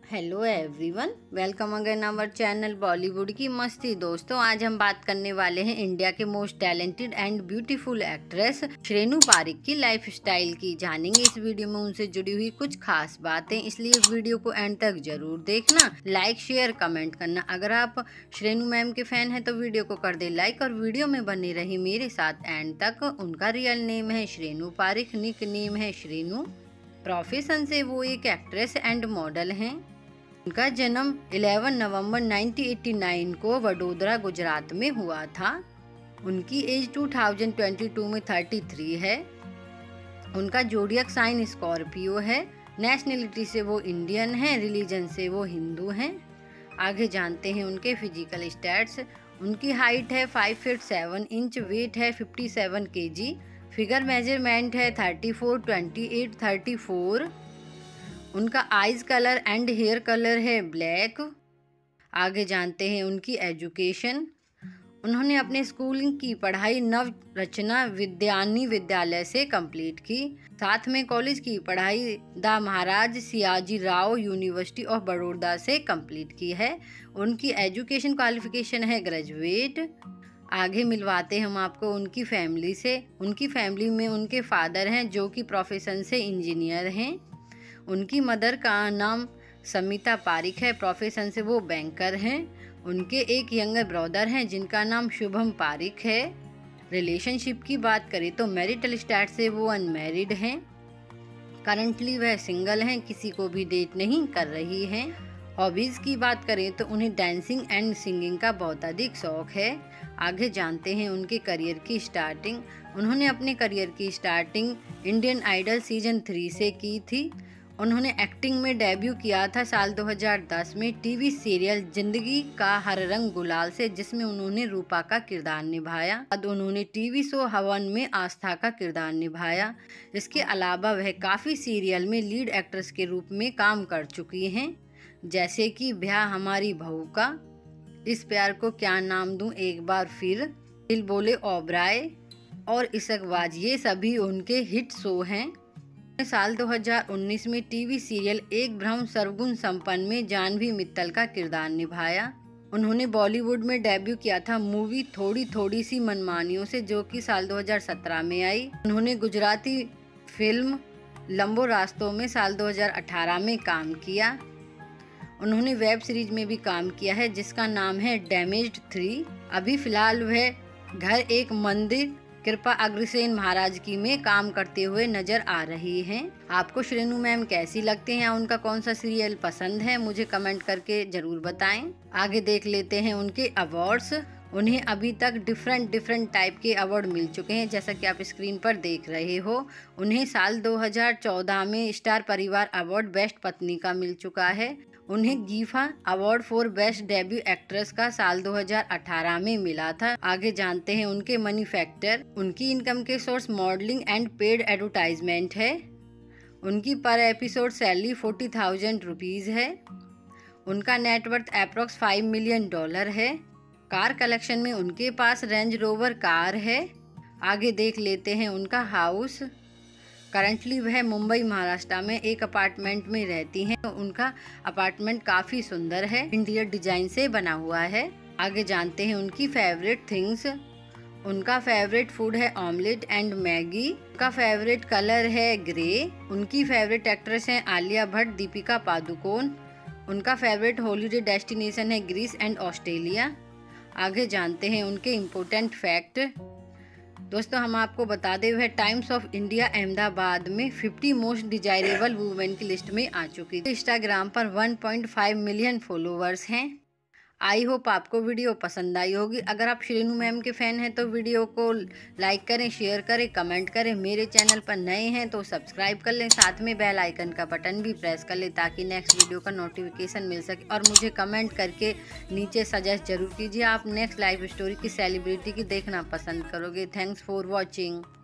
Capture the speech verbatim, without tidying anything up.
Hello everyone, welcome again our channel Bollywood की मस्ती। दोस्तों, आज हम बात करने वाले हैं इंडिया के most talented and beautiful actress Shrenu Parikh की लाइफ स्टाइल की। जानेंगे इस वीडियो में उनसे जुड़ी हुई कुछ खास बातें, इसलिए वीडियो को एंड तक जरूर देखना। लाइक शेयर कमेंट करना। अगर आप श्रेनु मैम के फैन हैं तो वीडियो को कर दे लाइक और वीडियो में बने रही मेरे साथ एंड तक। उनका रियल नेम है श्रेनु पारिक, निक नेम है श्रेनु। प्रोफेशन से वो एक एक्ट्रेस एंड मॉडल हैं। उनका जन्म ग्यारह नवंबर उन्नीस सौ नवासी को वडोदरा गुजरात में हुआ था। उनकी एज दो हज़ार बाईस में तैंतीस है। उनका जोडियक साइन स्कॉर्पियो है। नेशनलिटी से वो इंडियन हैं, रिलीजन से वो हिंदू हैं। आगे जानते हैं उनके फिजिकल स्टैट्स। उनकी हाइट है five feet seven inch, weight है सत्तावन केजी, फिगर मेजरमेंट है thirty four, twenty eight, thirty four. उनका eyes colour and hair colour है ब्लैक। आगे जानते हैं उनकी एजुकेशन। उन्होंने अपने स्कूलिंग की पढ़ाई नव रचना विद्यानी विद्यालय से कंप्लीट की। साथ में कॉलेज की पढ़ाई the Maharaja Sayaji Rao university of Baroda से कंप्लीट की है। उनकी एजुकेशन क्वालिफिकेशन है ग्रेजुएट। आगे मिलवाते हैं हम आपको उनकी फैमिली से। उनकी फैमिली में उनके फादर हैं जो कि प्रोफेशन से इंजीनियर हैं। उनकी मदर का नाम समिता पारिक है, प्रोफेशन से वो बैंकर हैं। उनके एक यंगर ब्रदर हैं जिनका नाम शुभम पारिक है। रिलेशनशिप की बात करें तो मैरिटल स्टेटस से वो अनमैरिड हैं। करंटली वह सिंगल हैं, किसी को भी डेट नहीं कर रही हैं। हॉबीज़ की बात करें तो उन्हें डांसिंग एंड सिंगिंग का बहुत अधिक शौक है। आगे जानते हैं उनके करियर की स्टार्टिंग। उन्होंने अपने करियर की starting Indian Idol season three से की थी। उन्होंने एक्टिंग में डेब्यू किया था साल दो हज़ार दस में टीवी सीरियल जिंदगी का हर रंग गुलाल से, जिसमें उन्होंने रूपा का किरदार निभाया। बाद उन्होंने टीवी शो हवन में आस्था का किरदार निभाया। इसके अलावा वह काफ़ी सीरियल में लीड एक्ट्रेस के रूप में काम कर चुकी हैं, जैसे कि ब्याह हमारी बहू का, इस प्यार को क्या नाम दूं एक बार फिर, दिल बोले ओबराय और इश्कबाज। ये सभी उनके हिट शो हैं। साल दो हज़ार उन्नीस में टीवी सीरियल एक ब्रह्म सर्वगुण संपन्न में जानवी मित्तल का किरदार निभाया। उन्होंने बॉलीवुड में डेब्यू किया था मूवी थोड़ी थोड़ी सी मनमानियों से, जो कि साल दो हज़ार सत्रह में आई। उन्होंने गुजराती फिल्म लंबो रास्तों में साल दो हज़ार अठारह में काम किया। उन्होंने वेब सीरीज में भी काम किया है जिसका नाम है डैमेज्ड थ्री। अभी फिलहाल वह घर एक मंदिर कृपा अग्रसेन महाराज की में काम करते हुए नजर आ रही हैं। आपको श्रेनु मैम कैसी लगते हैं या उनका कौन सा सीरियल पसंद है, मुझे कमेंट करके जरूर बताएं। आगे देख लेते हैं उनके अवार्ड्स। उन्हें अभी तक डिफरेंट डिफरेंट टाइप के अवार्ड मिल चुके हैं, जैसा कि आप स्क्रीन पर देख रहे हो। उन्हें साल दो हज़ार चौदह में स्टार परिवार अवार्ड बेस्ट पत्नी का मिल चुका है। उन्हें IIFA award for best debut actress का साल दो हज़ार अठारह में मिला था। आगे जानते हैं उनके मनी फैक्टर। उनकी इनकम के source modelling and paid advertisement है। उनकी per episode salary forty thousand rupees है। उनका net worth approx five million dollar है। कार कलेक्शन में उनके पास रेंज रोवर कार है। आगे देख लेते हैं उनका हाउस। करंटली वह मुंबई महाराष्ट्र में एक अपार्टमेंट में रहती हैं। उनका अपार्टमेंट काफ़ी सुंदर है, इंटीरियर डिजाइन से बना हुआ है। आगे जानते हैं उनकी फेवरेट थिंग्स। उनका फेवरेट फूड है ऑमलेट एंड मैगी। उनका फेवरेट कलर है ग्रे। उनकी फेवरेट एक्ट्रेस हैं आलिया भट्ट, दीपिका पादुकोण। उनका फेवरेट हॉलीडे डेस्टिनेशन है ग्रीस एंड ऑस्ट्रेलिया। आगे जानते हैं उनके इम्पोर्टेंट फैक्ट। दोस्तों, हम आपको बता दें वह टाइम्स ऑफ इंडिया अहमदाबाद में फिफ्टी मोस्ट डिजायरेबल वुमेन की लिस्ट में आ चुकी थी। इंस्टाग्राम पर one point five million followers हैं। आई होप आपको वीडियो पसंद आई होगी। अगर आप श्रेनु मैम के फैन हैं तो वीडियो को लाइक करें, शेयर करें, कमेंट करें। मेरे चैनल पर नए हैं तो सब्सक्राइब कर लें, साथ में बेल आइकन का बटन भी प्रेस कर लें ताकि नेक्स्ट वीडियो का नोटिफिकेशन मिल सके। और मुझे कमेंट करके नीचे सजेस्ट जरूर कीजिए आप नेक्स्ट लाइव स्टोरी की सेलिब्रिटी की देखना पसंद करोगे। Thanks for watching.